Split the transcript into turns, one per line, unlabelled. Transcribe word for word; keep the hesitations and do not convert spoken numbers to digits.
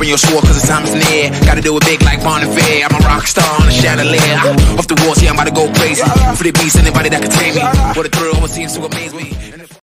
your sword cause the time is near. Gotta do it big like Bon Iver. I'm a rock star on a chandelier. Off the walls, yeah, I'm about to go crazy. For the beast, anybody that can tame me. What a thrill, I'm seeing to amaze me.